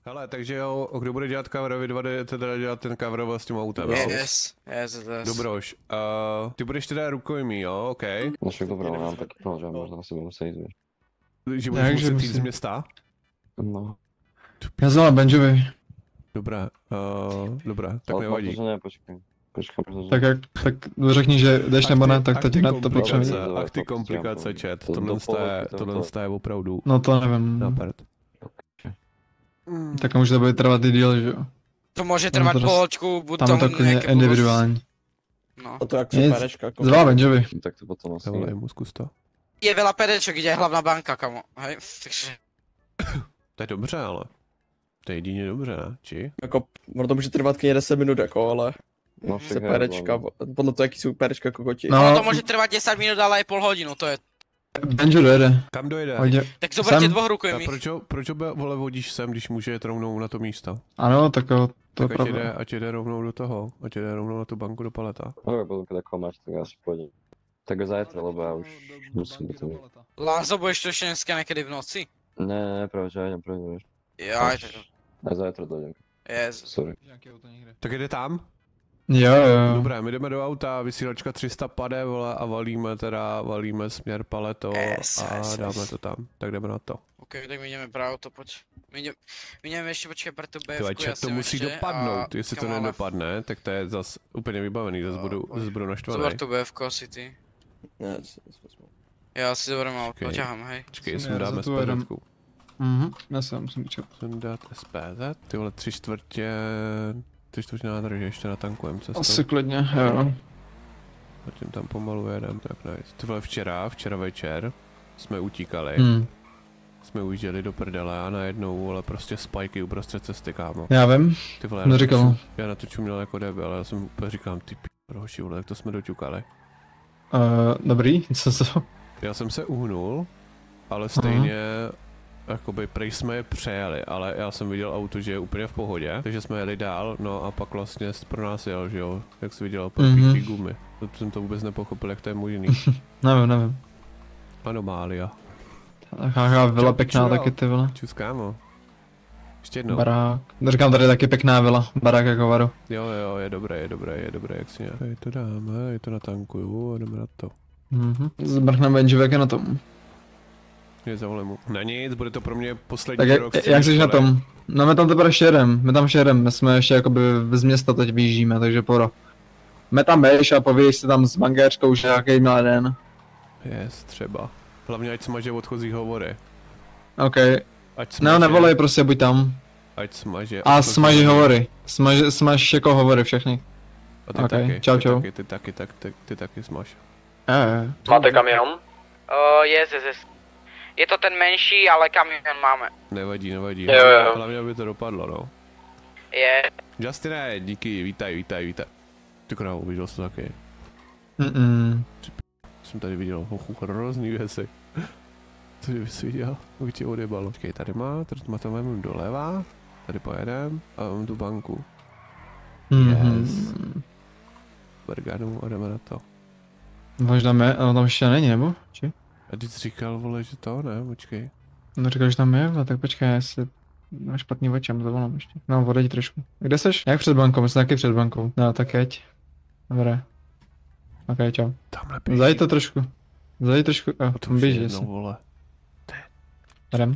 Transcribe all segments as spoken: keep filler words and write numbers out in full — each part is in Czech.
Hele, takže jo, kdo bude dělat cover, vy dva jdete teda dělat ten cover s tím autem, Yes, jo? yes, yes, yes. Dobroš, uh, ty budeš teda rukojmí, jo, OK? No však dobré, ale mám taky plno, že možná asi budu muset jít, víš. Že budeš Takže muset jít z musím. města? No. Já znám Benjovi. Dobré, uh, dobré, tak Ale nevadí. protože ne, počkej. Počkej, protože... Tak jak, tak řekni, že jdeš nebo ne, tak to ti na to potřebuji. komplikace, ach ty komplikace, chat, To- tohle to je, to- tohle to- je opravdu No to nevím. na prd. Tak může to být trvat i díl, že jo? To může Tam trvat to dost- polhoďku, buď Tam tam je to klidně nějaké individuální. No. A to jak Nic. jsou perečka, jako... Zvá Benjovi. Tak to potom asi... Zavolej mu, zkus to. Je veľa pedečok, kde je hlavná banka, kamo. Hej, takže... To je dobře, ale. To je jedině dobře, ne? Či? Jako, ono to může trvat klidně deset minut, jako, ale... No Se však perečka, podle toho, jaký jsou perečka kokoti. No. No, to může trvat desať minut, ale aj pol hodinu, to je... Benjo dojede. Kam dojde? Hodně. Tak zoberte Sem. dvoch A rukojmí. proč ho, proč ho be- vole vodíš sem, když může jet rovnou na to místo? Ano, tak jo, to je Tak ať jde, pravda. ať jde rovnou do toho, ať jde rovnou na tu banku do paleta. No, budu takovou máš, tak já si půjdem. Tak ho zajtra, lebo já už musím být mít. Lanzo, budeš to ještě dneska někdy v noci? Ne, ne, ne, právě, že já jdem první, víš. Jaj, A zajtra dojdem, yes. sorry. Tak jde tam? Jo, jo. Dobré, my jdeme do auta, vysílačka tři sta pade, vole, a valíme teda, valíme směr paleto Yes, a yes, dáme yes. to tam. Tak jdeme na to. OK, tak my jdeme právě to, pojď. My jdeme, my jdeme ještě počkat pro tu Tyhle, béfku, já chat, to jsem musí ještě dopadnout, a jestli to kamarád. nedopadne, tak to je zas úplně vybavený, zas budu, pojď. zas budu naštvaný. Zobar tu béfku asi ty. Ne, co- co- co- Já si zoberám auto, Počkej. poťahám, hej. Počkej, Já jsem za dáme tu jedem. SPZ. Mhm, já se musím počkat. Musím dát S P Z, ty vole tři čtvrtě, tři čtvrtě nádrže, ještě natankujem cestu. Asi klidně, jo. Zatím tam pomalu jedem, tak nice. Ty vole včera, včera večer jsme utíkali, Hmm. jsme ujížděli do prdele a najednou, ale prostě spajky uprostřed cesty, kámo. Já vím, Ty vole, já na to neříkal. čum- já na to čuměl jako debil, ale já jsem úplně říkám, ty p***, hoši, vole, jak to jsme doťukali. Uh, dobrý, co to? Já jsem se uhnul, ale stejně, jakoby prej jsme je přejeli, ale já jsem viděl auto, že je úplně v pohodě, takže jsme jeli dál, no a pak vlastně pro nás jel, že jo, jak jsi viděl, po Mhm. ty gumy. To jsem to vůbec nepochopil, jak to je možný. Nevím, nevím. Anomália. Taková vila Čau, pěkná pičo. taky ty vila. Čus, kámo. Ještě jednou. Barák. Říkám, tady je taky pěkná vila, barák jako varu. Jo, jo, je dobré, je dobré, je dobré, jak si nějak. Tady to dáme, je to natankuju a jdeme na to. Mhm. Zbrchneme Benjovi, jak je na tom. Je zavolím mu. Na nic, bude to pro mě poslední Tak jak, rok. jak jsi na tom? No my tam teprve ještě jedem, my tam ještě jedem, my jsme ještě jakoby z města teď vyjíždíme, takže poro. My tam běž a pověš si tam s bankéřkou, že jaký měl den. Yes, třeba. Hlavně ať smaže odchozí hovory. OK. Ať smaže, No nevolej prostě, buď tam. Ať smaže. A odchozí smaži hovory. Smaž, smaž jako hovory všechny. A ty Ok, taky, čau, ty čau. taky, ty taky, tak, ty, ty taky smaž. Je, je. Máte kamion? Uh, yes, yes, yes. Je to ten menší, ale kamion máme. Nevadí, nevadí. Jo, jo. Hlavně, aby to dopadlo, no. Je. Justine, díky, vítaj, vítaj, vítaj. Ty krávo, viděl jsi to taky. Mm-mm. Jsem tady viděl hochu hrozný věci. Co bys viděl? Už tě odjebalo. Počkej, tady má, tady má to máme doleva. Tady pojedem a mám tu banku. Mhm. Berganu a jdeme na to. Možná mě, ale tam ještě není, nebo? Či? A ty jsi říkal, vole, že to, ne? Počkej. No říkal, že tam je, no tak počkej, jestli mám špatný očem, zavolám ještě. No, odejď trošku. Kde seš? Jak před bankou? Myslím taky před bankou. No, tak jeď. Dobré. Ok, čau. Tamhle běží. Zajď to trošku. Zajď trošku, a A to už je běží jednou, si. vole. Jdem.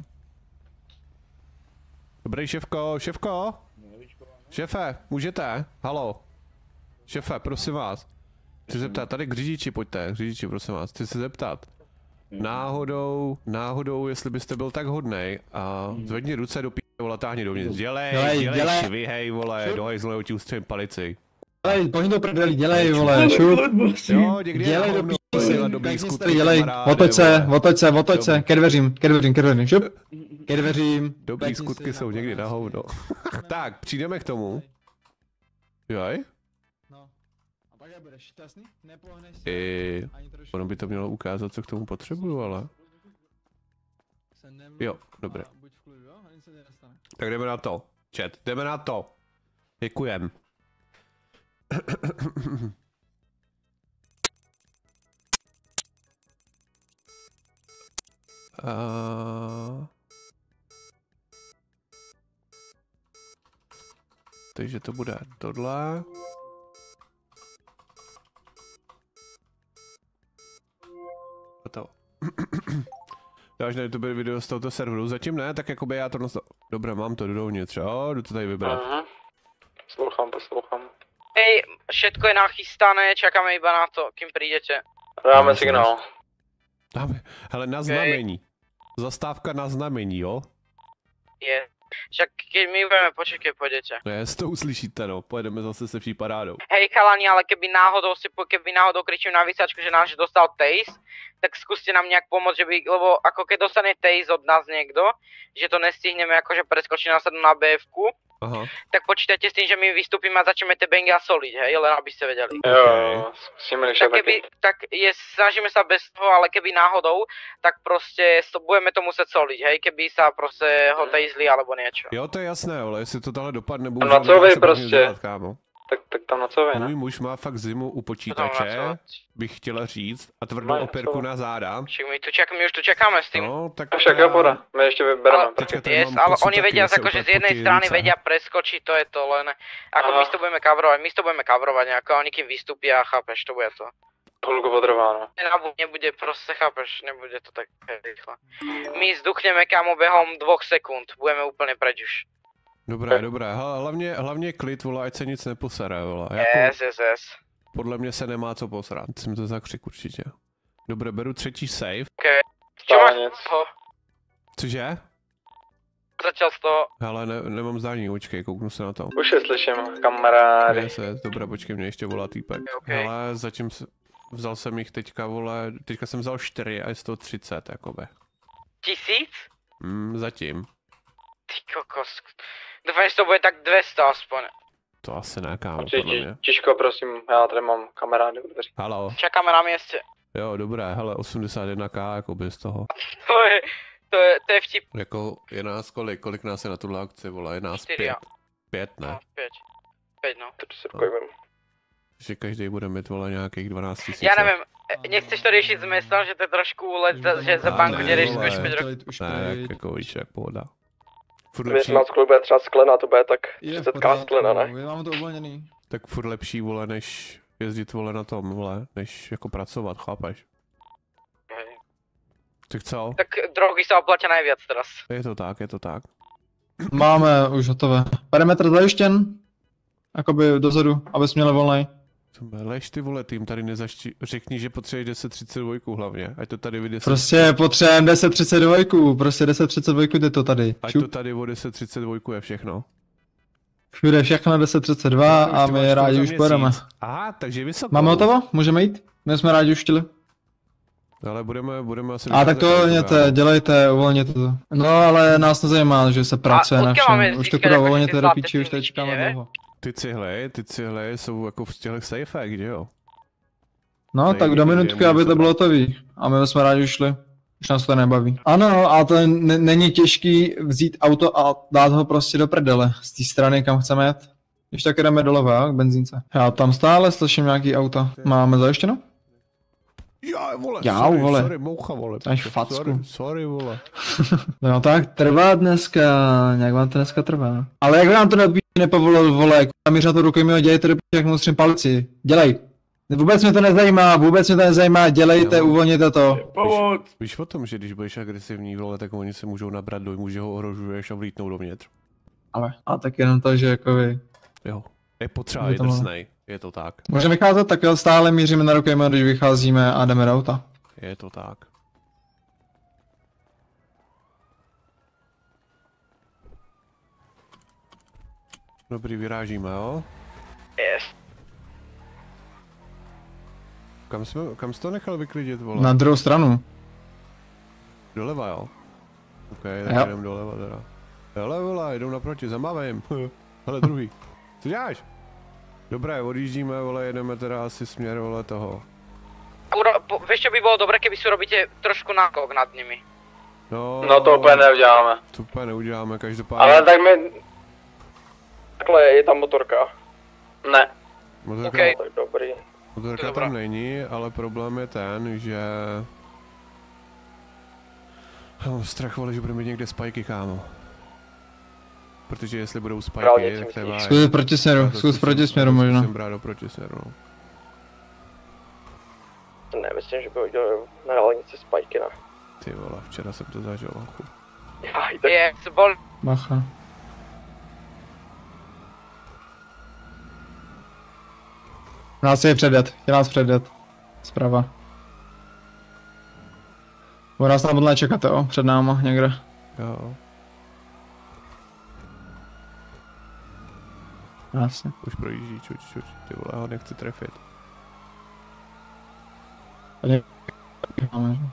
Dobrý šéfko, šéfko? Šéfe, můžete? Halo? Šéfe, prosím vás. Chci se zeptat, tady k řidiči, pojďte, k řidiči, prosím vás. Chci se zeptat. Náhodou, náhodou, jestli byste byl tak hodnej a zvedni ruce do p***, vole, táhni dovnitř. Dělej, Dělej, dělej, dělej. švihej, vole, do hajzle, ti ustřelím palici. Dělej, pojď do prdeli, dělej, vole, šup. Jo, někdy je Dělej na do hovno, píči, dělat dobrý pěkně skutky, tady dělej, kamaráde, otoč se, vole. otoč se, otoč se, Dobrý. ke dveřím, ke dveřím, ke dveřím, šup. Ke dveřím. Dobrý Pěkně skutky si jsou někdy na nakonec. hovno. Tak, přijdeme k tomu. Joj? No. A pak jak budeš šťastný? Nepohneš se. I... Ani trošku. Ono by to mělo ukázat, co k tomu potřebuju, ale... Se nemluv Jo, dobré. a buď v klidu, jo? A nic se ti nestane. Tak jdeme na to. Chat, jdeme na to. Děkujem. Uh... takže to bude tohle. A to. Dáš na YouTube video z tohoto serveru? Zatím ne, tak jakoby já to nosto... Dobré, mám to, jdu dovnitř, jo, jdu to tady vybrat. Mhm. Poslouchám, poslouchám. Hej, všetko je nachystané, čakáme iba na to, kým prídete. Dáme Nice, signál. Dáme, hele, na znamení. Zastávka na znamení, jo? Je. Však keď my budeme počuť, keď pôjdete. No jestli to uslyšíte, no, pojedeme zase se vší parádou. Hej chalani, ale keby náhodou si, po- keby náhodou kričím na vysačku, že náš dostal tejs, tak skúste nám nejak pomôcť, že by, lebo ako keď dostane tejs od nás niekto, že to nestihneme akože preskočiť následnú na bé efku, Aha, tak počítajte s tým, že my vystúpime a začneme tie bengy a soliť, hej, len aby ste vedeli. Jo, jo, zkusíme když Tak tak keby, taky. tak je, snažíme sa bez toho, ale keby náhodou, tak proste to, budeme to muset soliť, hej, keby sa proste ho tejzli alebo niečo. jo, to je jasné, ale jestli to tahle dopadne, na bohužel co nedá vy se pro ně prostě? dělat, kámo. Tak, tak tam na co vy, Můj ne? muž má fakt zimu u To tam počítače, na co? bych chtěla říct, a tvrdou Mají, opěrku co? na záda. Však my, tu čak, my už tu čekáme s tým. No, tak A však jo, poda. My ještě vybereme. Ale- Teďka tady Yes, mám ale pocit oni taky, vedia, že se akože z úplně jednej potí strany ruce. vedia preskočiť, to je to len, ako Aha. my to budeme kavrovať, my to budeme kavrovať nejako, a oni kým vystúpia, chápeš, to bude to. Chvilku potrvá, no. Nebu- Nebude proste, chápeš, nebude to tak rýchle. My zduchneme kámo behom dvoch sekúnd, budeme úplne preč už. Dobré, dobré, Hla- hlavně, hlavně klid, vole, ať se nic neposere, vole. Jako, Yes, yes, yes. podle mě se nemá co posrat, jsem to zakřik určitě. Dobré, beru třetí save. Čo máš Stále nic. z toho? Cože? Začal z toho, Hele, ne, nemám zdání, počkej, kouknu se na to. Už je slyším, kamarády. Yes, yes, dobré, počkej, mě ještě volá týpek. Ok. Hele, zatím s- vzal jsem jich teďka, vole, teďka jsem vzal čtyři a je sto třicet, jakoby. tisíc? Hmm, zatím. Ty kokos. Dúfam, že to bude tak dvesto aspoň. To asi ne, kámo, Či, podle či, mě. Tiško, prosím, já tady mám kamarády u dveří. Halo, Čakáme na mieste. jo, dobré, hele, osmdesát jedna ká, jakoby z toho. To je, to je, to je vtip. Jako, je nás kolik, kolik nás je na tuhle akci, vole, je nás Čtyři, pět. jo. Pět, No, ne? päť. päť, no. To si pojmem. Že každý bude mít, vole, nějakých dvanáct tisíc. Ja neviem, e, nechceš to riešiť s mestom, že to je trošku let, za- že za A banku ne, neriešiš vole. päť rokov. Už Ne, projít. jak, jako víš, jak pohoda. Furt Věř lepší, nás, kolik bude třeba sklena, to bude tak Je v třicet pořádku, sklena, ne? my máme to uvolněný. tak furt lepší, vole, než jezdit, vole, na tom, vole, než jako pracovat, chápeš? Tak co? Tak drogy sa oplatia najviac teraz. Je to tak, je to tak. Máme už hotové. Perimetr zajištěn. Jakoby dozadu, abys měl volnej. Lež ty, vole, tým tady nezašti... Řekni, že potřebuješ deset třicet dva hlavně, ať to tady vyjde. Prostě potřebujeme deset třicet dva, prostě deset třicet dva je to tady. Ať Čup. to tady o deset třicet dva je všechno. Všude všechno deset třicet dva Už a to my máš rádi za už měsíc. pojedeme. Aha, takže vysoko. Máme hotovo? Můžeme jít? My jsme rádi už chtěli. Ale budeme, budeme asi... A tak to uvolněte, dělejte, uvolněte to. No ale nás nezajímá, že se pracuje na odkud máme všem. Už to získat kuda jako uvolněte ty do zlaté píči, už tady tyčky, čekáme ne? dlouho. Ty cihly, ty cihly jsou jako v těch safech, že jo? No Tady tak do někde minutky, je aby to můžu bylo hotový. A my jsme rádi už šli. Už nás to nebaví. Ano, a to n- není těžký vzít auto a dát ho prostě do prdele. Z té strany, kam chceme jet. Když tak jdeme doleva, jo, k benzínce. Já tam stále slyším nějaký auta. Máme zajištěno? Já, vole, Já, sorry, vole. sorry, moucha, vole. Máš piče, facku. Sorry, sorry, vole. No tak trvá dneska, nějak vám to dneska trvá. Ale jak vám to nepí, nepovolil, vole, k***a míř na to rukojmí, dělejte do p***, jak mu střím palci. Dělej. Vůbec mě to nezajímá, vůbec mě to nezajímá, dělejte, Jo. uvolněte to. Pomoc! Víš o tom, že když budeš agresivní, vole, tak oni se můžou nabrat dojmu, že ho ohrožuješ a vlítnou dovnitř. Ale, a tak jenom to, že jako vy. Jo. Je potřeba Je je to malo. drsnej, je to tak. Můžeme vycházet, tak jo, stále míříme na rukojmí, když vycházíme a jdeme do auta. Je to tak. Dobrý, vyrážíme, jo? Yes. Kam, jsme, kam jsi to nechal vyklidit, vole? Na druhou stranu. Doleva, jo? OK, tak Jo. jdem doleva teda. Hele, vole, jdou naproti, zamávej. Hele, druhý. Co děláš? Dobré, odjíždíme, vole, jedeme teda asi směr, vole, toho. Uro, po, vieš čo by bolo dobre, keby si urobíte trošku nákok nad nimi. No, No to úplně neuděláme. To úplně neuděláme, každopádně. Ale tak my... Takhle, je tam motorka. Ne. Motorka, okej. Tak dobrý. motorka Dobrá. tam není, ale problém je ten, že... Já mám strach, vole, že budeme mít někde spajky, kámo. Protože jestli budou Právě, spajky, co tak to je myslíš? váj. Zkus proti směru, Já to zkus zkusím- proti směru já to možná. Zkusím brát do protisměru. no. Ne, myslím, že by udělali na dálnici spajky, ne. Ty vole, včera jsem to zažil. Chu. Já, i tak Je, bol, Bacha. Nás je předjet, je nás předjet. Zprava. Bude nás tam podle čekat, jo, před náma někde. Jo, Jasně. už projíždí, čuč, čuč. Ty vole, já ho nechci trefit. Tady máme, že?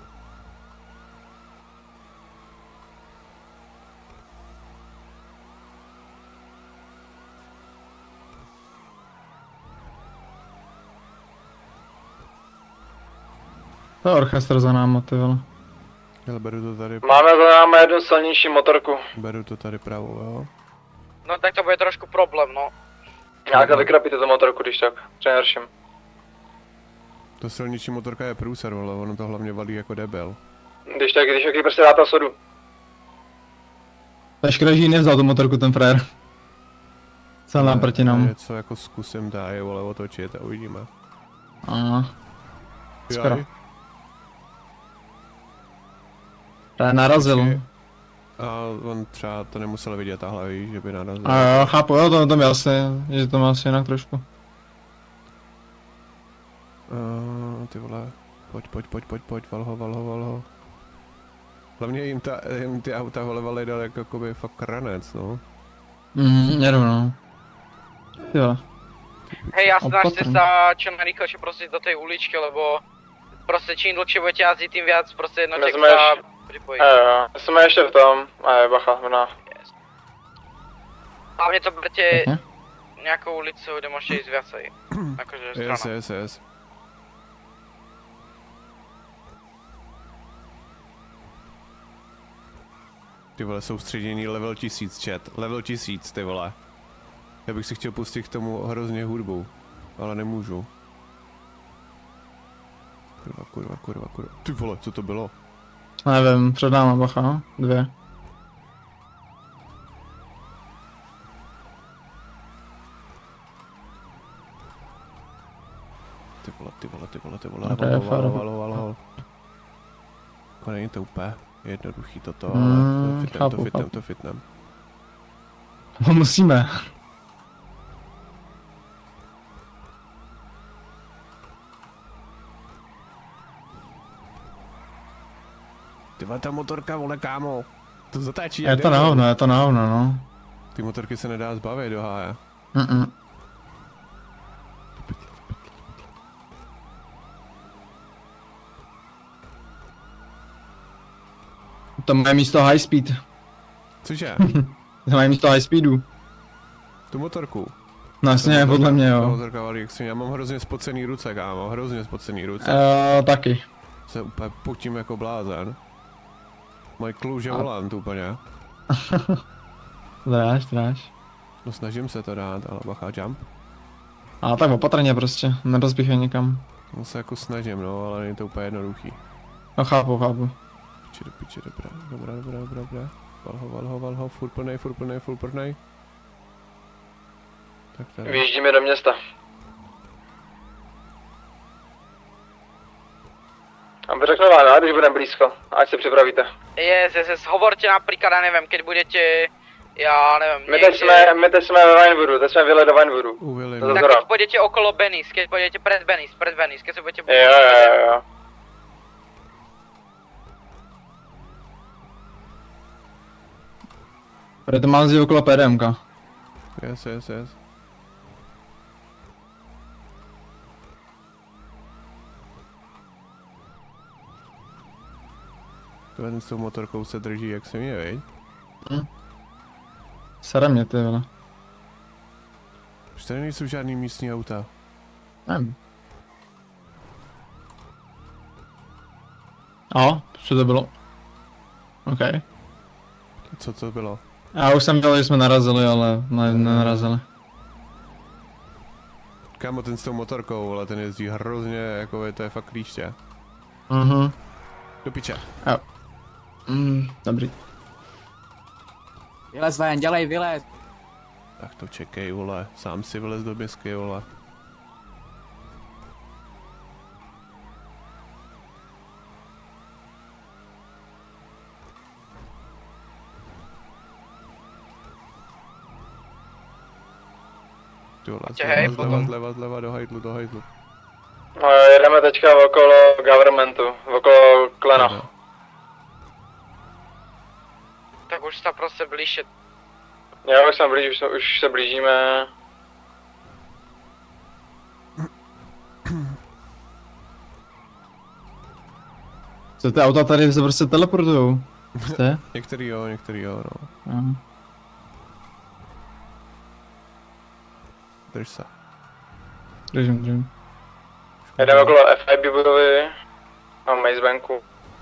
To je orchestr za náma, ty vole. Ale beru to tady, Máme za náma jednu silnější motorku. beru to tady pravou, jo. no tak to bude trošku problém, no. Jak to vykrapíte tu motorku, když tak, přenerším. To silniční motorka je průser, ale ono to hlavně valí jako debil. Když tak, když taky prostě dáte sodu. To je škoda, že jí nevzal tu motorku ten frajer. Cel nám proti nám. Něco jako zkusím tady, vole, otočit a uvidíme. Aha. Skoro. Jaj. Právě narazil. A on třeba to nemusel vidět tahle, víš, že by narazil. A jo, chápu, jo, to, to mi asi, že to má asi jinak trošku. Uh, ty vole, pojď, pojď, pojď, pojď, pojď, valho, valho, valho. Hlavně jim, ta, jim ty auta vole valí dal jako jakoby fakt ranec, no. Mhm, jedu no. Jo. Hej, ja snažte Opatrne. sa čo najrýchlejšie proste do tej uličky, lebo proste čím dlhšie budete jazdiť, tým viac proste jednotiek Vezmeš- sa pripojí. Jo, jsme ještě v tom, a je bacha, no. Hlavne to berte Pekne. nejakou ulicu, kde môžete ísť viacej. Akože Yes, strana. yes, yes. Ty vole, soustředění level tisíc, chat. Level tisíc, ty vole. Já bych si chtěl pustit k tomu hrozně hudbu, ale nemůžu. Kurva, kurva, kurva, kurva. Ty vole, co to bylo? Nevím, před náma bacha, dvě. Ty vole, ty vole, ty vole, ty vole, Ok, valo, fajn. valo, valo, valo. Jako není to úplně jednoduchý toto, ale Mm, to fitnem, chápu, to fitnem, chápu. to fitnem. No, musíme. Ty vole, ta motorka, vole, kámo. To zatáčí Je jak to na debil. hovno, je to na hovno, no. Ty motorky se nedá zbavit do háje. Mm-mm. To mají místo high speed. Cože? To mají místo high speedu. Tu motorku. No jasně, podle mě Ta jo. motorka valí jak svině. Já mám hrozně spocený ruce, kámo. Hrozně spocený ruce. Uh, taky. Se úplně potím jako blázen. Moje klouže volant úplně. Dráž, dráž. No snažím se to dát, ale bacha, jump. A tak opatrně prostě, nerozbíchej nikam. No se jako snažím, no, ale není to úplně jednoduchý. No chápu, chápu. Piči do piči, dobrá, dobrá, dobrá, dobrá, dobrá. Valho, valho, valho, furt plnej, furt plnej, furt plnej. Tak tady. Vyjíždíme do města. A by řeknu vám, když budeme blízko, ať se připravíte. Yes, yes, yes, hovorte napríklad, ja neviem, keď budete, ja neviem, My teď jsme, my teď jsme ve Vinewoodu, teď jsme vyjeli do Vinewoodu. U Willy, To no. tak Zora. keď pôjdete okolo Benis, keď pôjdete pred Benis, pred Benis, keď sa budete... Jo, jo, jo, jo. Budete mám zdi okolo PDMka. Yes, yes, yes. Tohle s tou motorkou se drží, jak se mě, viď? Sere mě, ty vole. Už tady nejsou žádný místní auta. Nevím. A, co to bylo? OK. Co to bylo? Já už jsem dělal, že jsme narazili, ale ne, nenarazili. Kámo, ten s tou motorkou, ale ten jezdí hrozně, jako je to je fakt klíště. Mhm. Do piče. Mm, dobrý. Vylez ven, dělej, vylez. Tak to čekej, vole. Sám si vylez do misky, vole. Ty vole, Hej, zleva, zleva, zleva, zleva, do hajtlu, do hajtlu. No, jedeme teďka okolo governmentu, okolo Klena. Aha. Tak už se prostě blíže. Jo, už, blíž, už, už se blížíme. Co ty auta tady se prostě teleportujou? Jste? Některý jo, některý jo, no. Aha. Drž se. Držím, držím. Jedeme okolo F I B budovy a Maze Banku.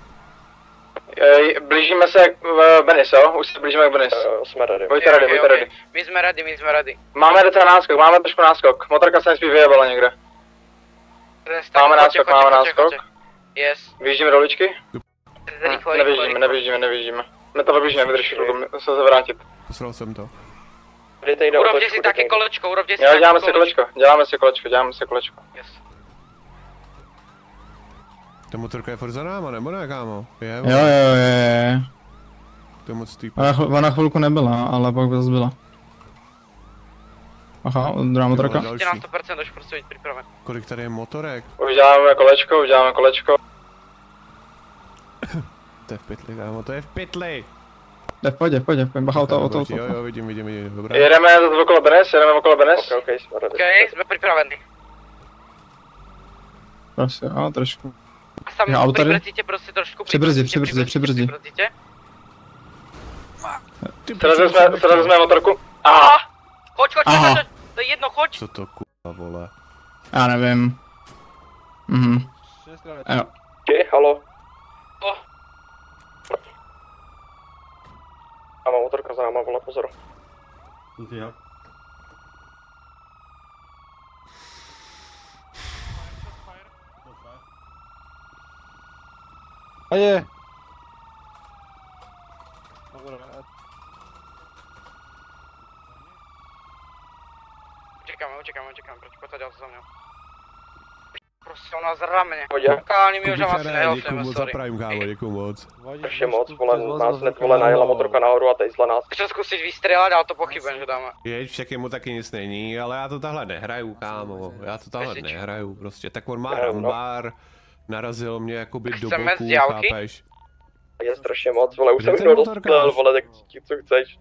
Blížíme se k Benis, jo? Už se blížíme k Benis. Uh, jsme ready. Buďte ready, buďte ready. My jsme ready, my jsme ready. Máme docela náskok, máme trošku náskok. Motorka se nesmí vyjebala někde. Máme náskok, máme náskok. Yes. Vyjíždíme do uličky? Rychle, Nevyjíždíme, nevyjíždíme, nevyjížíme. My to vybížíme, vydrží chvilku, musím se vrátit. Posral jsem to. Urobte si taky kolečko, urobte si Jo, taky děláme si kolečko, děláme si kolečko, děláme si kolečko. Yes. Ta motorka je furt za náma, nebo ne, kámo? Je, Jo, jo, jo, jo. To je moc týpů. Ona, chv- ona chvilku nebyla, ale pak zase byla. Aha, druhá motorka. Jste na sto procent už prostě být připraven. Kolik tady je motorek? Už děláme kolečko, už děláme kolečko. To je v pytli, kámo, to je v pytli! Jde v pohodě, v pohodě, v pohodě, bacha, auto, auto, auto. Jo, jo, vidím, vidím, vidím, dobrá. Jedeme zase okolo Benes, jedeme okolo Benes. Ok, ok, jsme ready. Ok, jsme připraveni. Prostě, jo, trošku. A sam Jo, auto tady? přibrzdíte prostě trošku. Přibrzdí, přibrzdí, přibrzdí. Přibrzdíte. Srazili jsme, srazili jsme motorku. Aha! Choď, choď, Aha. choď, choď, to je jedno, choď. Co to kurva, vole? Já nevím. Mhm. Jo. Ok, halo. Oh. A má motorka za náma, vole, pozor. A je. Uciekamy, uciekamy, uciekamy, proč posadil za mnou. Prostě ona zramě. Pohodě. Lokální mi už asi Děkuji nehelpneme, moc za sorry. prime, kámo, děkuji moc. Strašně moc, vole, nás hned, vole, najela motorka nahoru a tady zle nás. Chci zkusit vystřelat, ale to pochybujeme, že dáme. Jeď, však jemu taky nic není, ale já to tahle nehraju, kámo, já to tahle Message. nehraju, prostě, tak on má Hraju, no. rambar, narazil mě jakoby do Chceme boku, sdělky? chápeš? Je strašně moc, vole, už Kde jsem ten mnou motorkář? dostal, vole, tak ti co chceš.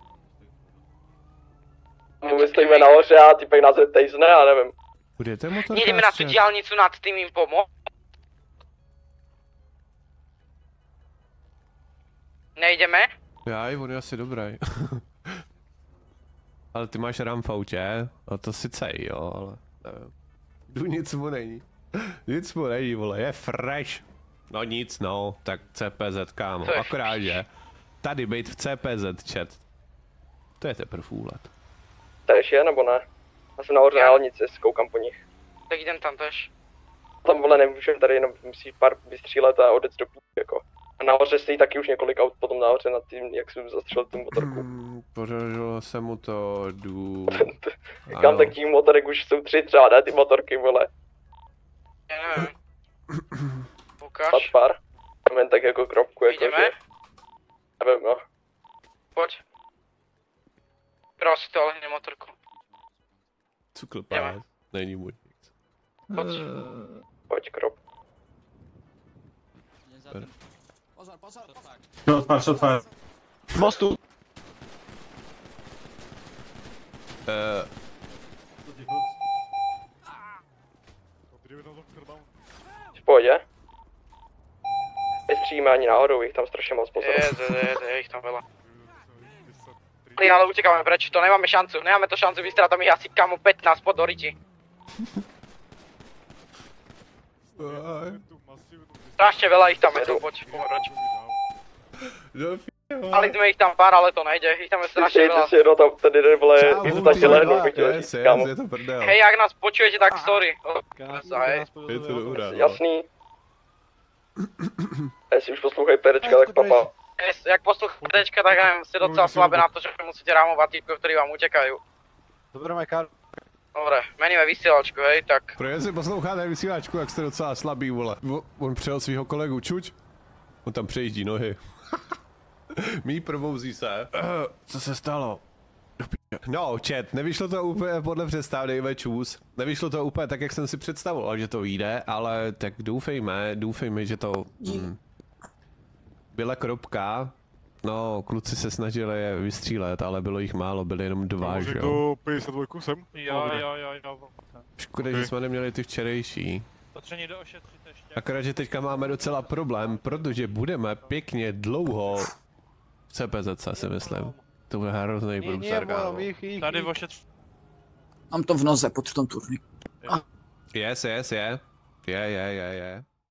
Mu vystojíme nahoře a týpek nás je tejzne, já nevím. Kde je ten motorkář? Jedeme na tu čet? dělnicu nad tím jim pomoct. Nejdeme? Jaj, on je asi dobrý. Ale ty máš RAM v autě, no to sice jo, ale nevím. Tu nic mu není. Nic mu není, vole, je fresh. No nic no, tak C P Z, kámo, To je akorát že. Tady být v C P Z chat. To je teprve úlet. Tady je, nebo ne? Já jsem nahoře na dálnici, zkoukám po nich. Tak jdem tam tež. Tam, vole, nemůžem tady jenom musí pár vystřílet a odjet do půl, jako. A nahoře stojí taky už několik aut potom nahoře nad tím, jak jsem zastřelil tu motorku. Hmm, podařilo se mu to, jdu. Říkám, tak tím motorek už jsou tři třeba, ne, ty motorky, vole. Já nevím. Pad Ukáž. pár. Jen tak jako kropku, jako Jdeme? že... Nevím, no. Pojď. Prosím to, ale ne motorku. Cuklepás, není můj. Pojď. Pojď, krop. Pozor, pozor, pozor. Shot fire, shot fire. Mostu. Uh, V pohodě. Nestřílíme ani náhodou, jich tam strašně moc, pozor. Je, je, je, je, jich tam byla. Ale utěkáme preč, to nemáme šancu, nemáme to šancu vystrat, tam jich asi kamo pätnásť pod Oriti. Strašně veľa jich tam je, to pojď, pojď preč. Ale jsme jich tam pár, ale to nejde, jich tam je strašně Slyšejte veľa. si jedno tam, tady jde, vole, Čau, je to taky lehnu, bych chtěl yes, říct, yes, kámo. je to prdel. Hej, jak nás počujete, tak sorry. Hej. Je to dobrá. no. Jasný. A jestli už poslouchají perečka, tak papa. Jest, jak posloucháte teďka, tak já si docela slabé na to, že musíte rámovat týpkov, ktorí vám utekajú. Dobre, Majkár. Dobre, meníme vysílačku, hej, tak. Pro jestli posloucháte vysílačku, jak jste docela slabý, vole. On přijel svého kolegu Čuč, on tam přejíždí nohy. Mí probouzí se. Uh, co se stalo? No, chat, nevyšlo to úplně podle představ, dejme čus. Nevyšlo to úplně tak, jak jsem si představoval, že to vyjde, ale tak doufejme, doufejme, že to... Mm, byla kropka. No, kluci se snažili je vystřílet, ale bylo jich málo, byly jenom dva, že jo? Do padesát dva sem? Jo, jo, jo, jo. Škoda, okay. Že jsme neměli ty včerejší. Potřebně doošetřit ještě. Akorát, že teďka máme docela problém, protože budeme pěkně dlouho v C P Z, si myslím. To bude hrozný průser, kámo. Tady ošetř. Mám to v noze, pod tom turný. Yes, yes, je. Je, je, je, je.